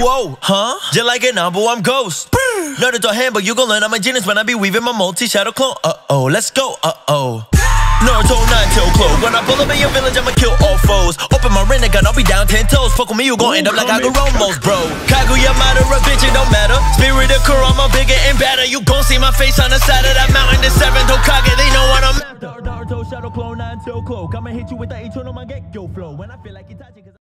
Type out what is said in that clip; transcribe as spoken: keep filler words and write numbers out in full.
whoa, huh? Just like an Nambu, I'm Ghost. Nerd to hand, but you gon' learn I'm a genius when I be weaving my multi-shadow clone. Uh-oh, let's go, uh-oh. Naruto nine tail clone. When I pull up in your village, I'ma kill all foes. Open my gun, I'll be down ten toes. Fuck with me, you gon' end up like Agoromos, bro. Kaguya Madara, bitch, it don't matter. Spirit of Kurama, bigger and better. You gon' see my face on the side of that mountain. The seventh Hokage, they know what I'm after. Naruto shadow clone, nine tail clone. I'ma hit you with the Eternal Mangekyo flow. When I feel like Itachi,